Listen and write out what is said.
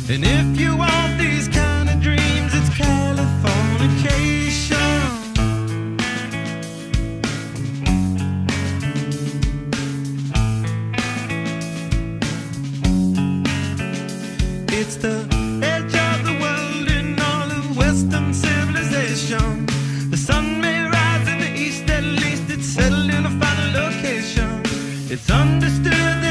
And if you want these kind of dreams, it's Californication. It's the edge of the world in all of Western civilization. The sun may rise in the east, at least it's settled in a final location. It's understood that